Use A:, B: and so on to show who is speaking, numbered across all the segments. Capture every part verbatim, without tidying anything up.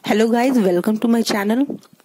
A: Hello guys, welcome to my channel.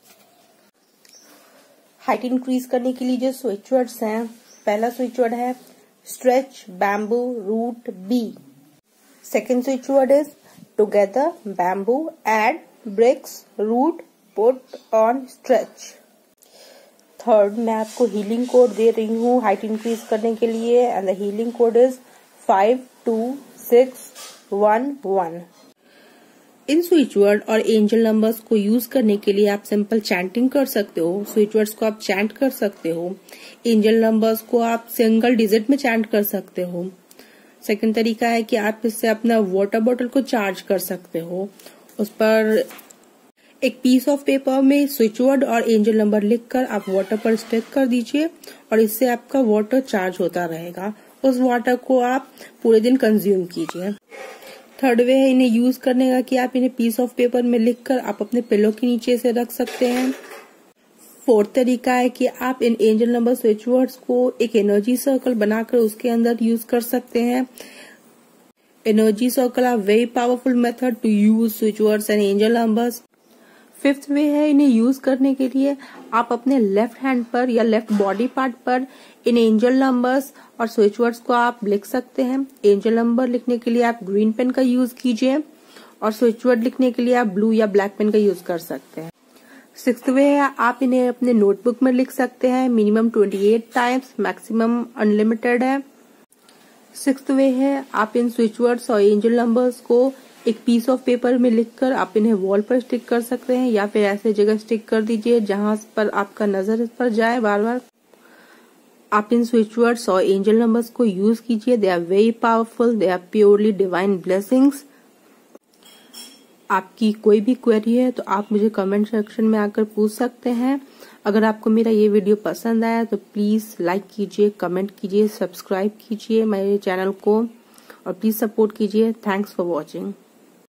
A: Height increase करने के लिए जो स्विच वर्ड्स हैं, पहला स्विच वर्ड है stretch, bamboo, root, be. Second switch word is together, bamboo, add, bricks, root, put on, stretch. Third, मैं आपको healing code दे रही हूँ हाइट इंक्रीज करने के लिए, and the healing code is five two six one one. इन switch word और angel numbers को यूज करने के लिए आप सिंपल चैंटिंग कर सकते हो। स्विच वर्ड्स को आप चैंट कर सकते हो। एंजल नंबर्स को आप सिंगल डिजिट में चैंट कर सकते हो। सेकंड तरीका है कि आप इससे अपना वाटर बॉटल को चार्ज कर सकते हो। उस पर एक पीस ऑफ पेपर में स्विच वर्ड और एंजल नंबर लिखकर आप वाटर पर स्टिक कर दीजिए और इससे आपका वाटर चार्ज होता रहेगा। उस वाटर को आप पूरे दिन कंज्यूम कीजिए। थर्ड वे है इन्हें यूज करने का कि आप इन्हें पीस ऑफ पेपर में लिखकर आप अपने पिलो के नीचे से रख सकते हैं। फोर्थ तरीका है कि आप इन एंजल नंबर स्विच वर्ड्स को एक एनर्जी सर्कल बनाकर उसके अंदर यूज कर सकते हैं। Energy circle are very powerful method to use switch words and angel numbers. Fifth way है इन्हें यूज करने के लिए आप अपने लेफ्ट हैंड पर या लेफ्ट बॉडी पार्ट पर इन एंजल नंबर्स और स्विच वर्ड्स को आप लिख सकते हैं। एंजल नंबर लिखने के लिए आप ग्रीन पेन का यूज कीजिए और स्विच वर्ड लिखने के लिए आप ब्लू या ब्लैक पेन का यूज कर सकते हैं। सिक्स्थ वे है आप इन्हें अपने नोटबुक में लिख सकते हैं। Minimum twenty eight times, maximum unlimited है। सिक्स्थ वे है आप इन स्विच वर्ड्स और एंजल नंबर्स को एक पीस ऑफ पेपर में लिखकर आप इन्हें वॉल पर स्टिक कर सकते हैं या फिर ऐसे जगह स्टिक कर दीजिए जहां पर आपका नजर इस पर जाए बार बार। आप इन स्विच वर्ड्स और एंजल नंबर्स को यूज कीजिए। They are very powerful, they are purely divine blessings. आपकी कोई भी क्वेरी है तो आप मुझे कमेंट सेक्शन में आकर पूछ सकते हैं। अगर आपको मेरा ये वीडियो पसंद आया तो प्लीज लाइक कीजिए, कमेंट कीजिए, सब्सक्राइब कीजिए मेरे चैनल को और प्लीज सपोर्ट कीजिए। Thanks for watching.